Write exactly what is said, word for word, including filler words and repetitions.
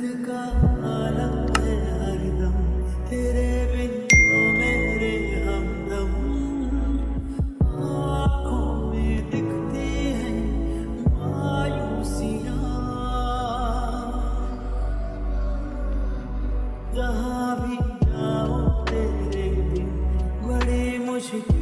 का आलम है हरदम, तेरे बिन तो मेरे हमदम। आँखों में दिखती है मायूसियाँ, जहाँ भी जाओ तेरे बिन बड़ी मुश्किल